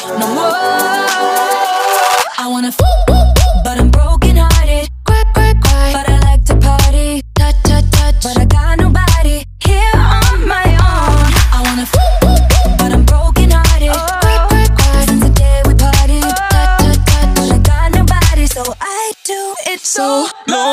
no more. I wanna but I'm broken hearted. Cry, but I like to party. Touch, but I got nobody here on my own. I wanna but I'm broken hearted. Cry, since the day we party. Touch, but I got nobody, so I do it so long.